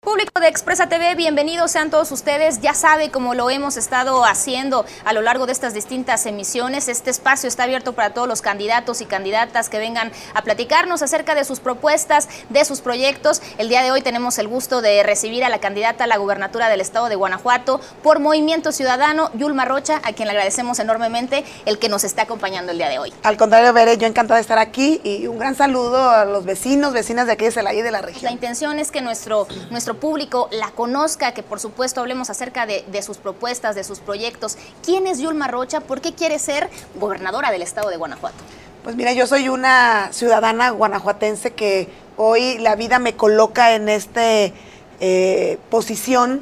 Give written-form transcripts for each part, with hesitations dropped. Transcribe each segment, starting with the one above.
Público de Expresa TV, bienvenidos sean todos ustedes. Ya sabe, como lo hemos estado haciendo a lo largo de estas distintas emisiones, este espacio está abierto para todos los candidatos y candidatas que vengan a platicarnos acerca de sus propuestas, de sus proyectos. El día de hoy tenemos el gusto de recibir a la candidata a la gubernatura del estado de Guanajuato por Movimiento Ciudadano, Yulma Rocha, a quien le agradecemos enormemente el que nos esté acompañando el día de hoy. Al contrario, Bere, yo encantada de estar aquí y un gran saludo a los vecinos, vecinas de aquí de Celaya y de la región. La intención es que nuestro público la conozca, que por supuesto hablemos acerca de sus propuestas, de sus proyectos. ¿Quién es Yulma Rocha? ¿Por qué quiere ser gobernadora del estado de Guanajuato? Pues mira, yo soy una ciudadana guanajuatense que hoy la vida me coloca en esta posición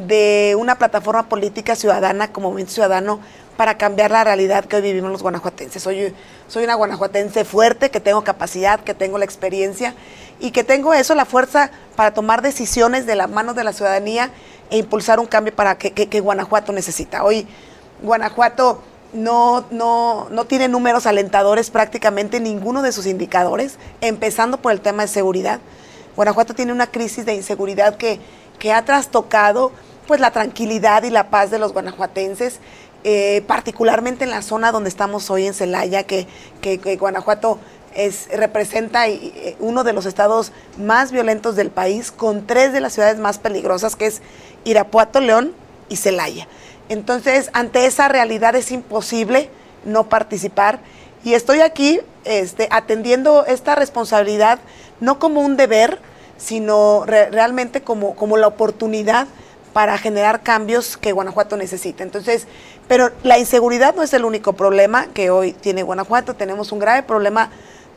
de una plataforma política ciudadana como Movimiento Ciudadano para cambiar la realidad que hoy vivimos los guanajuatenses. Soy una guanajuatense fuerte, que tengo capacidad, que tengo la experiencia y que tengo la fuerza para tomar decisiones de la mano de la ciudadanía e impulsar un cambio para que Guanajuato necesita. Hoy Guanajuato no tiene números alentadores, prácticamente ninguno de sus indicadores, empezando por el tema de seguridad. Guanajuato tiene una crisis de inseguridad que ha trastocado pues la tranquilidad y la paz de los guanajuatenses, particularmente en la zona donde estamos hoy en Celaya, que Guanajuato representa uno de los estados más violentos del país, con 3 de las ciudades más peligrosas, que es Irapuato, León y Celaya. Entonces, ante esa realidad es imposible no participar, y estoy aquí atendiendo esta responsabilidad no como un deber, sino realmente como la oportunidad para generar cambios que Guanajuato necesita. Entonces, pero la inseguridad no es el único problema que hoy tiene Guanajuato. Tenemos un grave problema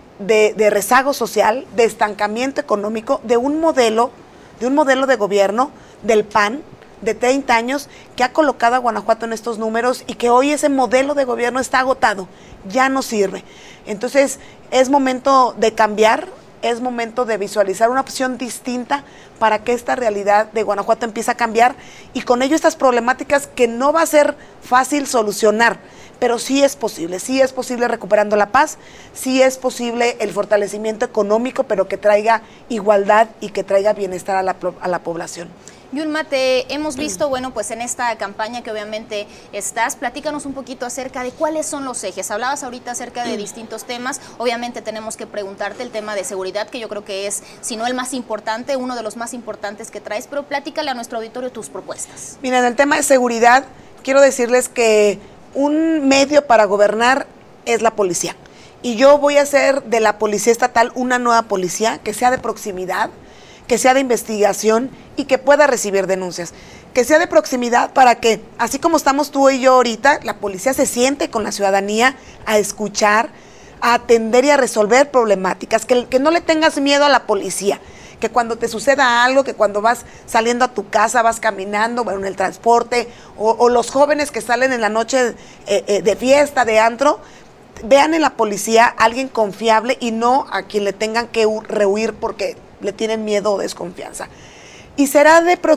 de rezago social, de estancamiento económico, de un modelo de gobierno del PAN de 30 años que ha colocado a Guanajuato en estos números y que hoy ese modelo de gobierno está agotado, ya no sirve. Entonces, es momento de cambiar, es momento de visualizar una opción distinta para que esta realidad de Guanajuato empiece a cambiar y con ello estas problemáticas que no va a ser fácil solucionar, pero sí es posible recuperando la paz, sí es posible el fortalecimiento económico, pero que traiga igualdad y que traiga bienestar a la población. Yulma, te hemos visto, bueno, pues en esta campaña que obviamente estás, platícanos un poquito acerca de cuáles son los ejes. Hablabas ahorita acerca de distintos temas, obviamente tenemos que preguntarte el tema de seguridad, que yo creo que es, si no el más importante, uno de los más importantes que traes, pero platícale a nuestro auditorio tus propuestas. Mira, en el tema de seguridad, quiero decirles que un medio para gobernar es la policía. Y yo voy a hacer de la policía estatal una nueva policía que sea de proximidad, que sea de investigación y que pueda recibir denuncias, que sea de proximidad para que, así como estamos tú y yo ahorita, la policía se siente con la ciudadanía a escuchar, a atender y a resolver problemáticas, que no le tengas miedo a la policía, que cuando te suceda algo, que cuando vas saliendo a tu casa, vas caminando, bueno, en el transporte, o los jóvenes que salen en la noche de fiesta, de antro, vean en la policía a alguien confiable y no a quien le tengan que rehuir porque le tienen miedo o desconfianza. Y será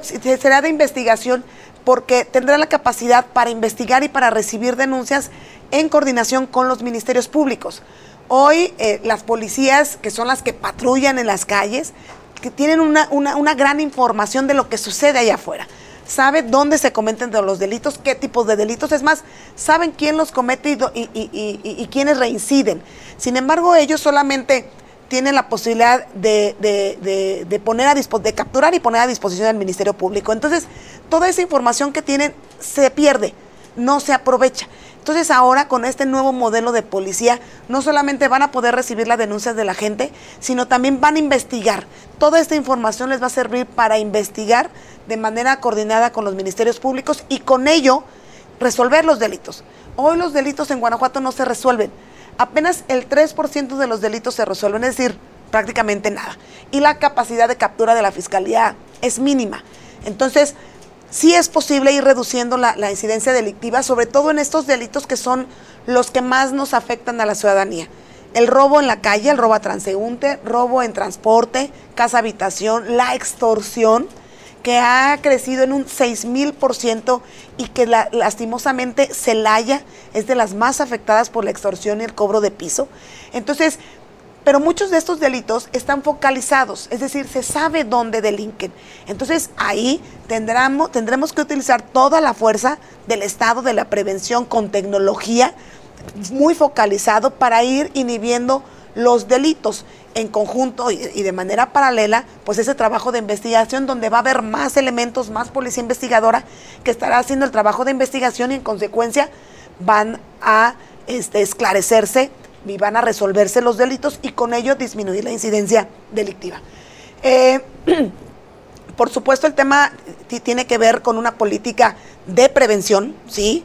de investigación porque tendrá la capacidad para investigar y para recibir denuncias en coordinación con los ministerios públicos. Hoy las policías, que son las que patrullan en las calles, que tienen una gran información de lo que sucede allá afuera. Sabe dónde se cometen los delitos, qué tipos de delitos, es más, saben quién los comete y quiénes reinciden. Sin embargo, ellos solamente tienen la posibilidad de capturar y poner a disposición del Ministerio Público. Entonces, toda esa información que tienen se pierde, no se aprovecha. Entonces, ahora con este nuevo modelo de policía, no solamente van a poder recibir las denuncias de la gente, sino también van a investigar. Toda esta información les va a servir para investigar de manera coordinada con los ministerios públicos y con ello resolver los delitos. Hoy los delitos en Guanajuato no se resuelven. Apenas el 3% de los delitos se resuelven, es decir, prácticamente nada. Y la capacidad de captura de la Fiscalía es mínima. Entonces, sí es posible ir reduciendo la incidencia delictiva, sobre todo en estos delitos que son los que más nos afectan a la ciudadanía. El robo en la calle, el robo a transeúnte, robo en transporte, casa habitación, la extorsión, que ha crecido en un 6,000% y que lastimosamente Celaya es de las más afectadas por la extorsión y el cobro de piso. Entonces, Pero muchos de estos delitos están focalizados, es decir, se sabe dónde delinquen. Entonces ahí tendremos que utilizar toda la fuerza del Estado, de la prevención con tecnología, muy focalizado para ir inhibiendo los delitos en conjunto y de manera paralela, pues ese trabajo de investigación donde va a haber más elementos, más policía investigadora que estará haciendo el trabajo de investigación y en consecuencia van a esclarecerse y van a resolverse los delitos y con ello disminuir la incidencia delictiva. Por supuesto, el tema tiene que ver con una política de prevención, ¿sí?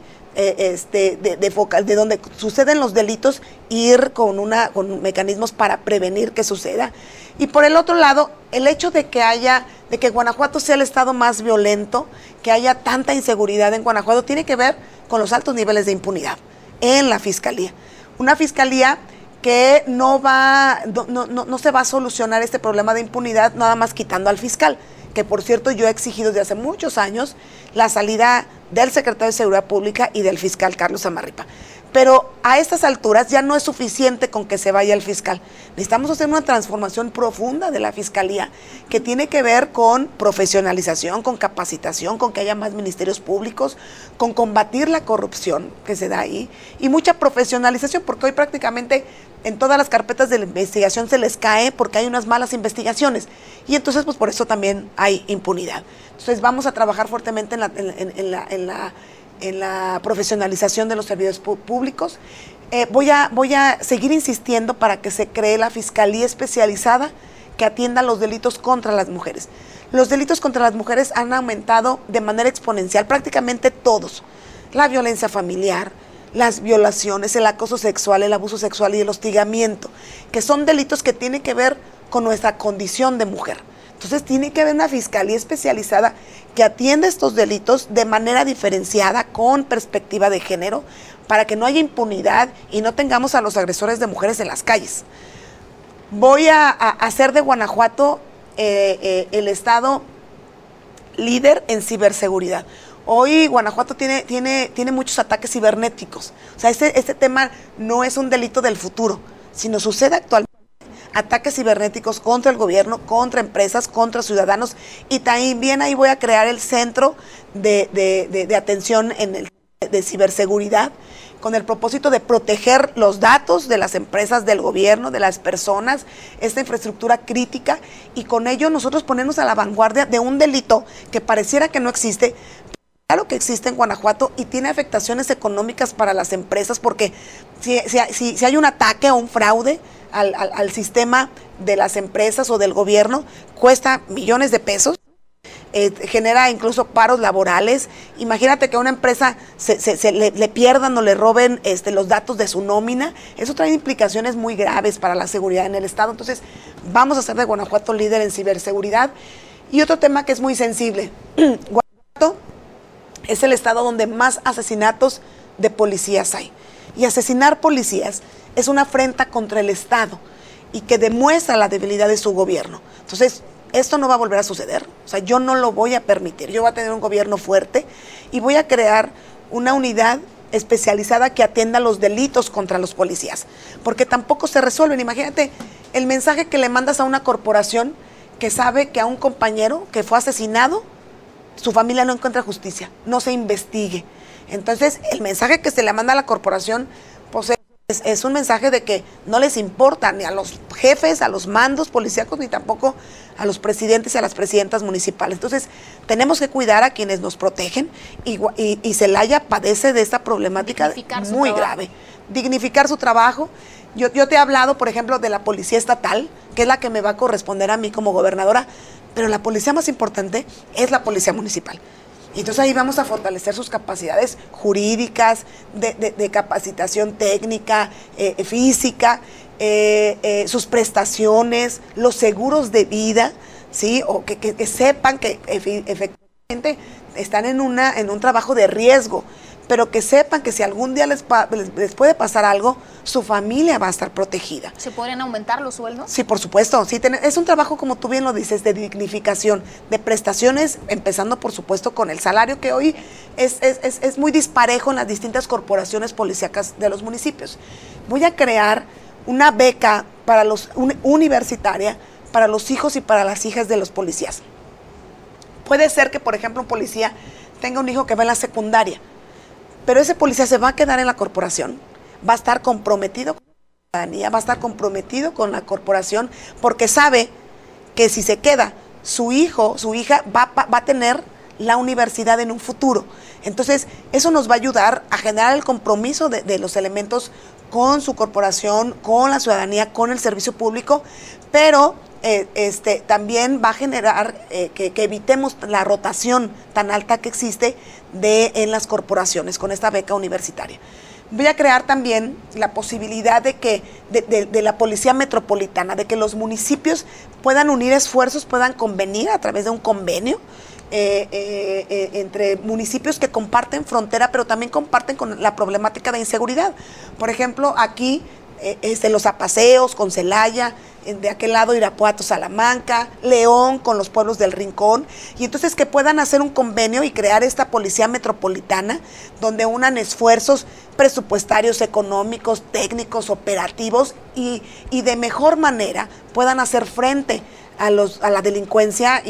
De donde suceden los delitos, ir con mecanismos para prevenir que suceda. Y por el otro lado, el hecho de que Guanajuato sea el estado más violento, que haya tanta inseguridad en Guanajuato, tiene que ver con los altos niveles de impunidad en la fiscalía. Una fiscalía que no se va a solucionar este problema de impunidad nada más quitando al fiscal, que por cierto yo he exigido desde hace muchos años la salida del secretario de Seguridad Pública y del fiscal Carlos Amarripa. Pero a estas alturas ya no es suficiente con que se vaya el fiscal. Necesitamos hacer una transformación profunda de la fiscalía que tiene que ver con profesionalización, con capacitación, con que haya más ministerios públicos, con combatir la corrupción que se da ahí y mucha profesionalización, porque hoy prácticamente en todas las carpetas de la investigación se les cae porque hay unas malas investigaciones y entonces pues por eso también hay impunidad. Entonces vamos a trabajar fuertemente en la profesionalización de los servidores públicos. Voy a seguir insistiendo para que se cree la Fiscalía Especializada que atienda los delitos contra las mujeres. Los delitos contra las mujeres han aumentado de manera exponencial, prácticamente todos. La violencia familiar, las violaciones, el acoso sexual, el abuso sexual y el hostigamiento, que son delitos que tienen que ver con nuestra condición de mujer. Entonces tiene que haber una fiscalía especializada que atienda estos delitos de manera diferenciada, con perspectiva de género, para que no haya impunidad y no tengamos a los agresores de mujeres en las calles. Voy a hacer de Guanajuato el estado líder en ciberseguridad. Hoy Guanajuato tiene muchos ataques cibernéticos. O sea, este tema no es un delito del futuro, sino sucede actualmente. Ataques cibernéticos contra el gobierno, contra empresas, contra ciudadanos, y también ahí voy a crear el centro de atención de ciberseguridad con el propósito de proteger los datos de las empresas, del gobierno, de las personas, esta infraestructura crítica, y con ello nosotros ponernos a la vanguardia de un delito que pareciera que no existe. Claro que existe en Guanajuato y tiene afectaciones económicas para las empresas, porque si hay un ataque o un fraude al sistema de las empresas o del gobierno, cuesta millones de pesos, genera incluso paros laborales. Imagínate que a una empresa le pierdan o le roben los datos de su nómina. Eso trae implicaciones muy graves para la seguridad en el estado. Entonces vamos a hacer de Guanajuato líder en ciberseguridad. Y otro tema que es muy sensible, Guanajuato es el estado donde más asesinatos de policías hay. Y asesinar policías es una afrenta contra el Estado y que demuestra la debilidad de su gobierno. Entonces, esto no va a volver a suceder. O sea, yo no lo voy a permitir. Yo voy a tener un gobierno fuerte y voy a crear una unidad especializada que atienda los delitos contra los policías, porque tampoco se resuelven. Imagínate el mensaje que le mandas a una corporación que sabe que a un compañero que fue asesinado, su familia no encuentra justicia, no se investigue. Entonces, el mensaje que se le manda a la corporación, pues es un mensaje de que no les importa ni a los jefes, a los mandos policíacos, ni tampoco a los presidentes y a las presidentas municipales. Entonces, tenemos que cuidar a quienes nos protegen y Celaya padece de esta problemática muy grave. Dignificar su trabajo. Yo te he hablado, por ejemplo, de la policía estatal, que es la que me va a corresponder a mí como gobernadora, pero la policía más importante es la policía municipal. Y entonces ahí vamos a fortalecer sus capacidades jurídicas, de capacitación técnica, física, sus prestaciones, los seguros de vida, ¿sí? O que sepan que efectivamente están en un trabajo de riesgo, pero que sepan que si algún día les puede pasar algo, su familia va a estar protegida. ¿Se podrían aumentar los sueldos? Sí, por supuesto. Sí, es un trabajo, como tú bien lo dices, de dignificación, de prestaciones, empezando por supuesto con el salario, que hoy es muy disparejo en las distintas corporaciones policíacas de los municipios. Voy a crear una beca universitaria para los hijos y para las hijas de los policías. Puede ser que, por ejemplo, un policía tenga un hijo que va en la secundaria, pero ese policía se va a quedar en la corporación, va a estar comprometido con la ciudadanía, va a estar comprometido con la corporación, porque sabe que si se queda, su hijo, su hija va a tener la universidad en un futuro. Entonces, eso nos va a ayudar a generar el compromiso de los elementos con su corporación, con la ciudadanía, con el servicio público, pero también va a generar que evitemos la rotación tan alta que existe en las corporaciones con esta beca universitaria. Voy a crear también la posibilidad de la policía metropolitana, de que los municipios puedan unir esfuerzos, puedan convenir a través de un convenio entre municipios que comparten frontera, pero también comparten con la problemática de inseguridad. Por ejemplo, aquí los apaseos con Celaya, de aquel lado Irapuato, Salamanca, León con los pueblos del Rincón, y entonces que puedan hacer un convenio y crear esta policía metropolitana donde unan esfuerzos presupuestarios, económicos, técnicos, operativos y de mejor manera puedan hacer frente a la delincuencia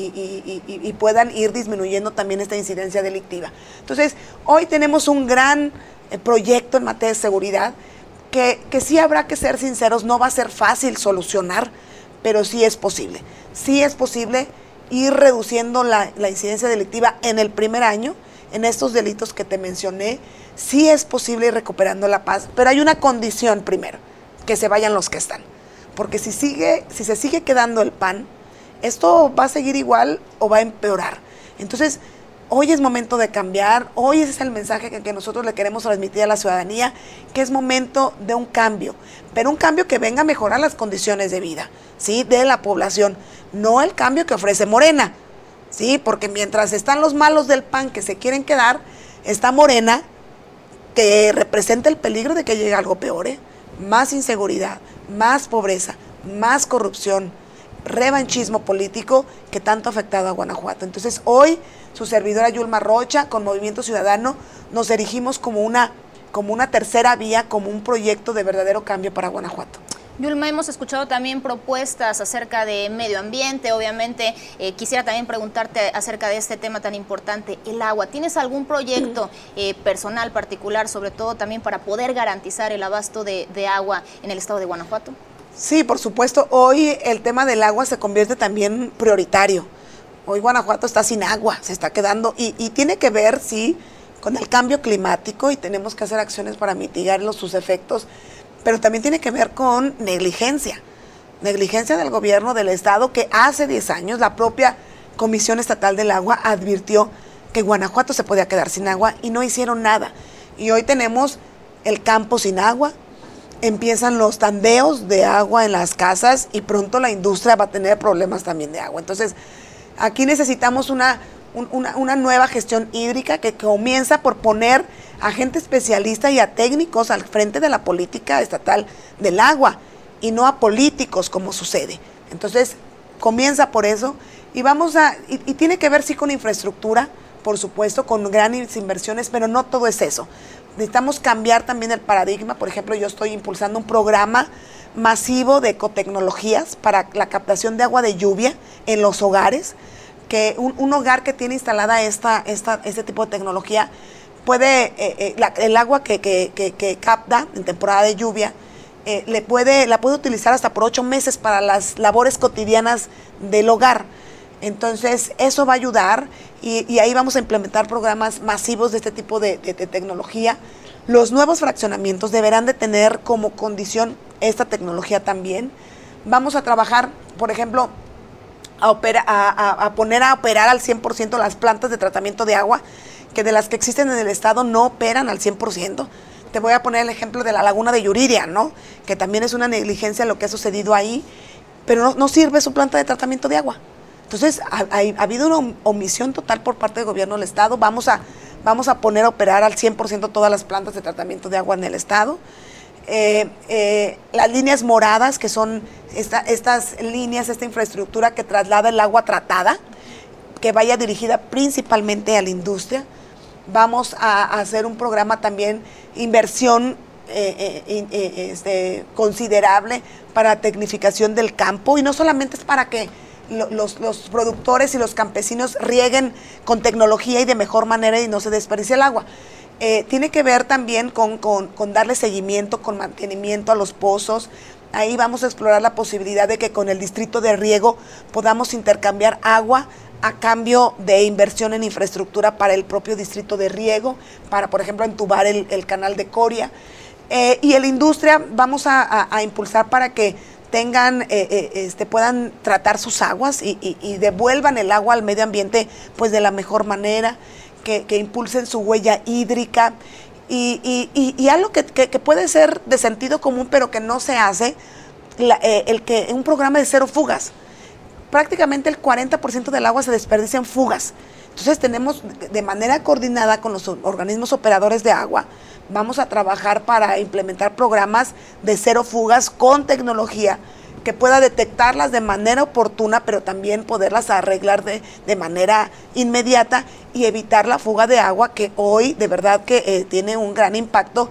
y puedan ir disminuyendo también esta incidencia delictiva. Entonces, hoy tenemos un gran proyecto en materia de seguridad que sí habrá que ser sinceros, no va a ser fácil solucionar, pero sí es posible. Sí es posible ir reduciendo la incidencia delictiva en el primer año, en estos delitos que te mencioné, sí es posible ir recuperando la paz, pero hay una condición primero, que se vayan los que están. Porque si se sigue quedando el PAN, esto va a seguir igual o va a empeorar. Entonces, hoy es momento de cambiar, hoy ese es el mensaje que nosotros le queremos transmitir a la ciudadanía, que es momento de un cambio, pero un cambio que venga a mejorar las condiciones de vida, ¿sí?, de la población, no el cambio que ofrece Morena, ¿sí?, porque mientras están los malos del PAN que se quieren quedar, está Morena, que representa el peligro de que llegue algo peor, más inseguridad, más pobreza, más corrupción, revanchismo político que tanto ha afectado a Guanajuato. Entonces hoy su servidora Yulma Rocha con Movimiento Ciudadano nos erigimos como una tercera vía, como un proyecto de verdadero cambio para Guanajuato. Yulma, hemos escuchado también propuestas acerca de medio ambiente, obviamente quisiera también preguntarte acerca de este tema tan importante, el agua. ¿Tienes algún proyecto personal, particular, sobre todo también para poder garantizar el abasto de agua en el estado de Guanajuato? Sí, por supuesto, hoy el tema del agua se convierte también prioritario. Hoy Guanajuato está sin agua, se está quedando, y tiene que ver, sí, con el cambio climático y tenemos que hacer acciones para mitigar sus efectos, pero también tiene que ver con negligencia del gobierno del estado, que hace 10 años la propia Comisión Estatal del Agua advirtió que Guanajuato se podía quedar sin agua y no hicieron nada. Y hoy tenemos el campo sin agua, empiezan los tandeos de agua en las casas y pronto la industria va a tener problemas también de agua. Entonces, aquí necesitamos una nueva gestión hídrica que comienza por poner a gente especialista y a técnicos al frente de la política estatal del agua y no a políticos como sucede. Entonces, comienza por eso y tiene que ver sí con infraestructura, por supuesto, con grandes inversiones, pero no todo es eso. Necesitamos cambiar también el paradigma. Por ejemplo, yo estoy impulsando un programa masivo de ecotecnologías para la captación de agua de lluvia en los hogares, que un hogar que tiene instalada este tipo de tecnología puede, el agua que capta en temporada de lluvia, la puede utilizar hasta por 8 meses para las labores cotidianas del hogar. Entonces, eso va a ayudar y ahí vamos a implementar programas masivos de este tipo de tecnología. Los nuevos fraccionamientos deberán de tener como condición esta tecnología también. Vamos a trabajar, por ejemplo, a poner a operar al 100% las plantas de tratamiento de agua, que de las que existen en el estado no operan al 100%. Te voy a poner el ejemplo de la laguna de Yuriria, ¿no?, que también es una negligencia lo que ha sucedido ahí, pero no sirve su planta de tratamiento de agua. Entonces, ha habido una omisión total por parte del gobierno del estado. Vamos a poner a operar al 100% todas las plantas de tratamiento de agua en el estado. Las líneas moradas, que son estas líneas, esta infraestructura que traslada el agua tratada, que vaya dirigida principalmente a la industria. Vamos a hacer un programa también, inversión considerable para la tecnificación del campo, y no solamente es para que los productores y los campesinos rieguen con tecnología y de mejor manera y no se desperdicie el agua. Tiene que ver también con darle seguimiento, con mantenimiento a los pozos. Ahí vamos a explorar la posibilidad de que con el distrito de riego podamos intercambiar agua a cambio de inversión en infraestructura para el propio distrito de riego, para, por ejemplo, entubar el canal de Coria. Y en la industria vamos a impulsar para que tengan, puedan tratar sus aguas y devuelvan el agua al medio ambiente pues de la mejor manera, que impulsen su huella hídrica y algo que puede ser de sentido común pero que no se hace, un programa de cero fugas. Prácticamente el 40% del agua se desperdicia en fugas. Entonces tenemos de manera coordinada con los organismos operadores de agua, vamos a trabajar para implementar programas de cero fugas con tecnología que pueda detectarlas de manera oportuna, pero también poderlas arreglar de manera inmediata y evitar la fuga de agua, que hoy de verdad que tiene un gran impacto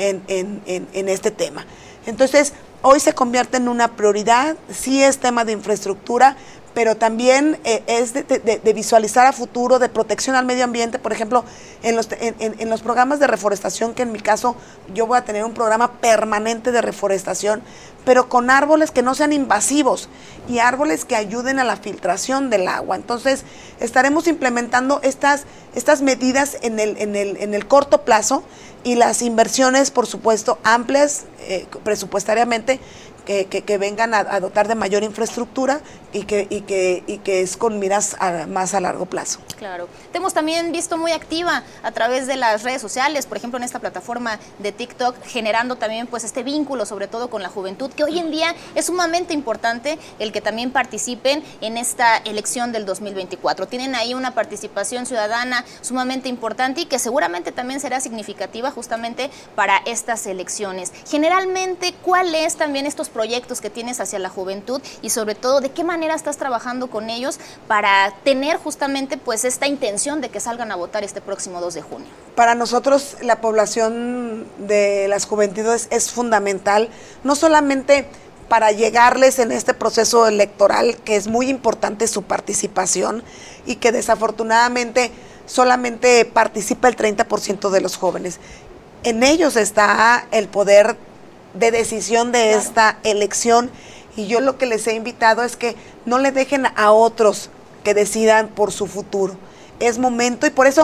en este tema. Entonces, hoy se convierte en una prioridad, sí es tema de infraestructura, pero también es de visualizar a futuro, de protección al medio ambiente. Por ejemplo, en los programas de reforestación, que en mi caso yo voy a tener un programa permanente de reforestación, pero con árboles que no sean invasivos y árboles que ayuden a la filtración del agua. Entonces, estaremos implementando estas medidas en el corto plazo, y las inversiones, por supuesto, amplias presupuestariamente, que vengan a dotar de mayor infraestructura y que es con miras más a largo plazo. Claro. Te hemos también visto muy activa a través de las redes sociales, por ejemplo en esta plataforma de TikTok, generando también pues este vínculo sobre todo con la juventud, que hoy en día es sumamente importante el que también participen en esta elección del 2024. Tienen ahí una participación ciudadana sumamente importante y que seguramente también será significativa justamente para estas elecciones. Generalmente, ¿cuáles también estos proyectos que tienes hacia la juventud y sobre todo de qué manera estás trabajando con ellos para tener justamente pues esta intención de que salgan a votar este próximo 2 de junio? Para nosotros la población de las juventudes es fundamental, no solamente para llegarles en este proceso electoral, que es muy importante su participación y que desafortunadamente solamente participa el 30% de los jóvenes. En ellos está el poder de decisión de esta elección, y yo lo que les he invitado es que no le dejen a otros que decidan por su futuro. Es momento, y por eso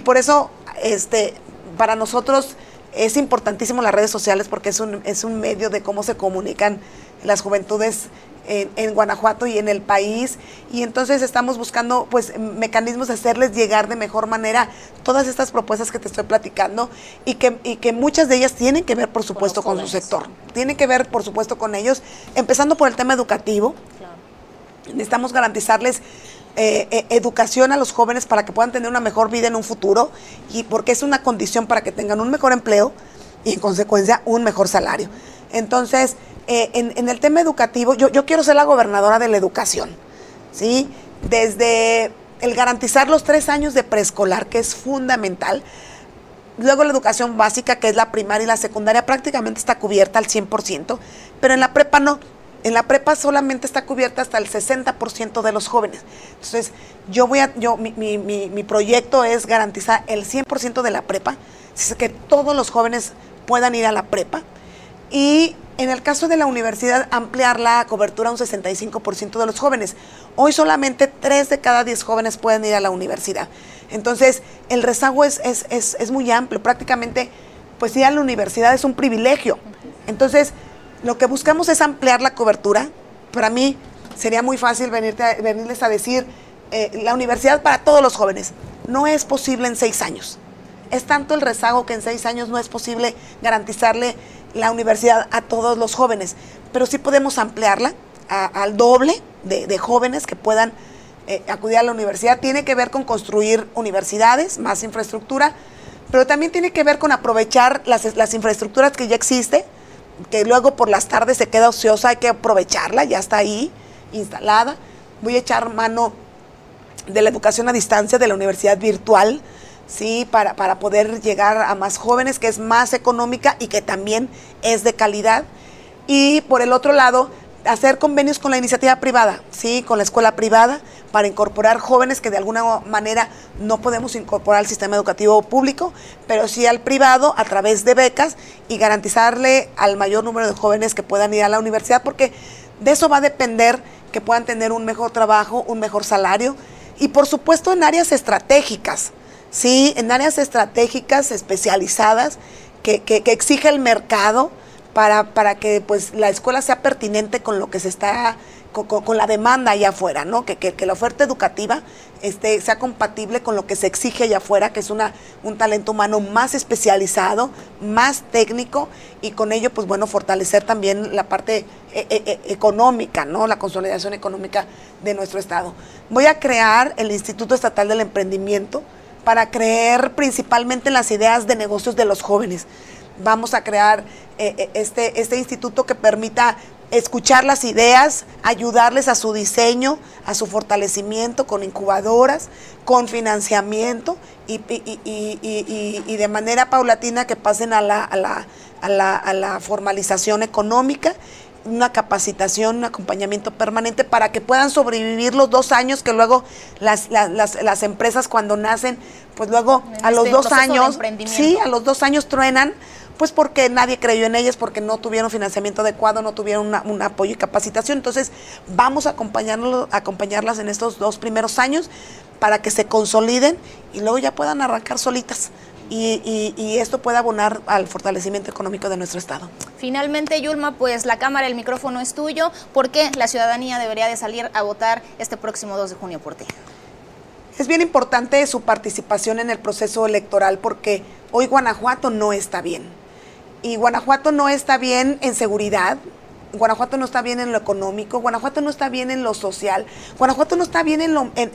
para nosotros es importantísimo las redes sociales, porque es un medio de cómo se comunican las juventudes en Guanajuato y en el país, y entonces estamos buscando pues mecanismos de hacerles llegar de mejor manera todas estas propuestas que te estoy platicando, y que muchas de ellas tienen que ver por supuesto con su sector, tienen que ver por supuesto con ellos, empezando por el tema educativo. Claro. Necesitamos garantizarles educación a los jóvenes para que puedan tener una mejor vida en un futuro, y porque es una condición para que tengan un mejor empleo y en consecuencia un mejor salario. Entonces, en el tema educativo, yo quiero ser la gobernadora de la educación, ¿sí? Desde el garantizar los 3 años de preescolar, que es fundamental. Luego la educación básica, que es la primaria y la secundaria, prácticamente está cubierta al 100%, pero en la prepa no. En la prepa solamente está cubierta hasta el 60% de los jóvenes. Entonces, mi proyecto es garantizar el 100% de la prepa, que todos los jóvenes puedan ir a la prepa. Y en el caso de la universidad, ampliar la cobertura a un 65% de los jóvenes. Hoy solamente 3 de cada 10 jóvenes pueden ir a la universidad. Entonces, el rezago es muy amplio. Prácticamente, pues ir a la universidad es un privilegio. Entonces, lo que buscamos es ampliar la cobertura. Para mí sería muy fácil venirles a decir la universidad para todos los jóvenes. No es posible en 6 años. Es tanto el rezago que en 6 años no es posible garantizarle la universidad a todos los jóvenes, pero sí podemos ampliarla al doble de jóvenes que puedan acudir a la universidad. Tiene que ver con construir universidades, más infraestructura, pero también tiene que ver con aprovechar las infraestructuras que ya existen, que luego por las tardes se queda ociosa, hay que aprovecharla, ya está ahí instalada. Voy a echar mano de la educación a distancia, de la universidad virtual, ¿sí? Para poder llegar a más jóvenes, que es más económica y que también es de calidad. Y por el otro lado, hacer convenios con la iniciativa privada, ¿sí? Con la escuela privada, para incorporar jóvenes que de alguna manera no podemos incorporar al sistema educativo público, pero sí al privado a través de becas, y garantizarle al mayor número de jóvenes que puedan ir a la universidad, porque de eso va a depender que puedan tener un mejor trabajo, un mejor salario, y por supuesto en áreas estratégicas, ¿sí? En áreas estratégicas especializadas que exige el mercado, para que pues la escuela sea pertinente con lo que se está, con la demanda allá afuera, ¿no? Que la oferta educativa sea compatible con lo que se exige allá afuera, que es un talento humano más especializado, más técnico, y con ello pues bueno, fortalecer también la parte económica, ¿no? La consolidación económica de nuestro estado. Voy a crear el Instituto Estatal del Emprendimiento para creer principalmente en las ideas de negocios de los jóvenes. Vamos a crear este instituto que permita escuchar las ideas, ayudarles a su diseño, a su fortalecimiento con incubadoras, con financiamiento y de manera paulatina que pasen a la formalización económica, una capacitación, un acompañamiento permanente para que puedan sobrevivir los 2 años que luego las empresas cuando nacen, pues luego a los 2 años, sí, a los 2 años truenan, pues porque nadie creyó en ellas, porque no tuvieron financiamiento adecuado, no tuvieron un apoyo y capacitación. Entonces vamos a acompañarlas en estos 2 primeros años para que se consoliden y luego ya puedan arrancar solitas. Y esto puede abonar al fortalecimiento económico de nuestro estado. Finalmente, Yulma, pues la cámara, el micrófono es tuyo. ¿Por qué la ciudadanía debería de salir a votar este próximo 2 de junio por ti? Es bien importante su participación en el proceso electoral, porque hoy Guanajuato no está bien. Y Guanajuato no está bien en seguridad, Guanajuato no está bien en lo económico, Guanajuato no está bien en lo social, Guanajuato no está bien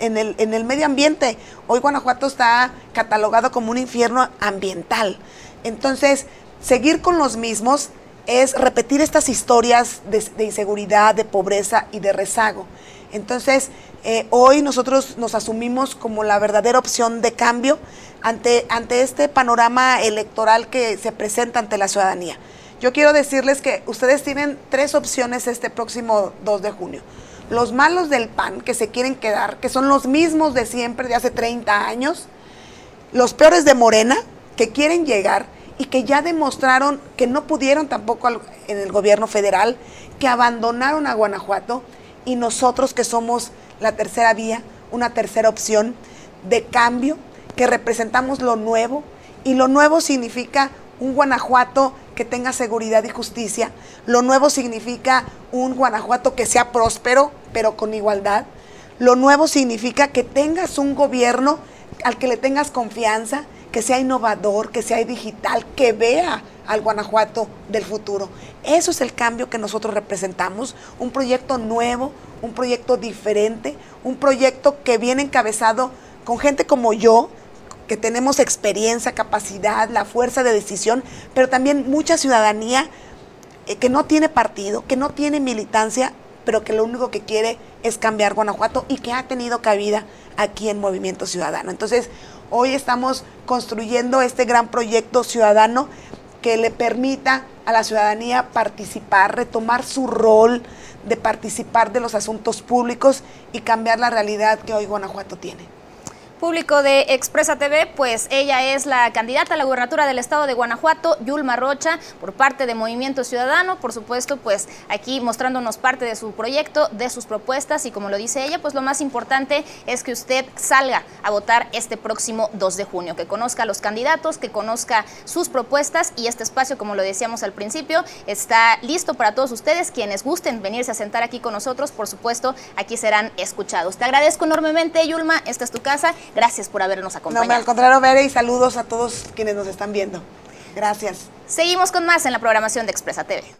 en el medio ambiente. Hoy Guanajuato está catalogado como un infierno ambiental. Entonces, seguir con los mismos es repetir estas historias de inseguridad, de pobreza y de rezago. Entonces, hoy nosotros nos asumimos como la verdadera opción de cambio ante este panorama electoral que se presenta ante la ciudadanía. Yo quiero decirles que ustedes tienen 3 opciones este próximo 2 de junio. Los malos del PAN, que se quieren quedar, que son los mismos de siempre, de hace 30 años. Los peores de Morena, que quieren llegar y que ya demostraron que no pudieron tampoco en el gobierno federal, que abandonaron a Guanajuato. Y nosotros, que somos la tercera vía, una tercera opción de cambio, que representamos lo nuevo, y lo nuevo significa un Guanajuato que tenga seguridad y justicia. Lo nuevo significa un Guanajuato que sea próspero, pero con igualdad. Lo nuevo significa que tengas un gobierno al que le tengas confianza, que sea innovador, que sea digital, que vea al Guanajuato del futuro. Eso es el cambio que nosotros representamos, un proyecto nuevo, un proyecto diferente, un proyecto que viene encabezado con gente como yo, que tenemos experiencia, capacidad, la fuerza de decisión, pero también mucha ciudadanía que no tiene partido, que no tiene militancia, pero que lo único que quiere es cambiar Guanajuato y que ha tenido cabida aquí en Movimiento Ciudadano. Entonces, hoy estamos construyendo este gran proyecto ciudadano que le permita a la ciudadanía participar, retomar su rol de participar de los asuntos públicos y cambiar la realidad que hoy Guanajuato tiene. Público de Expresa TV, pues ella es la candidata a la gubernatura del estado de Guanajuato, Yulma Rocha, por parte de Movimiento Ciudadano, por supuesto, pues aquí mostrándonos parte de su proyecto, de sus propuestas, y como lo dice ella, pues lo más importante es que usted salga a votar este próximo 2 de junio, que conozca a los candidatos, que conozca sus propuestas, y este espacio, como lo decíamos al principio, está listo para todos ustedes, quienes gusten venirse a sentar aquí con nosotros, por supuesto, aquí serán escuchados. Te agradezco enormemente, Yulma, esta es tu casa. Gracias por habernos acompañado. No, al contrario, Bere, y saludos a todos quienes nos están viendo. Gracias. Seguimos con más en la programación de Expresa TV.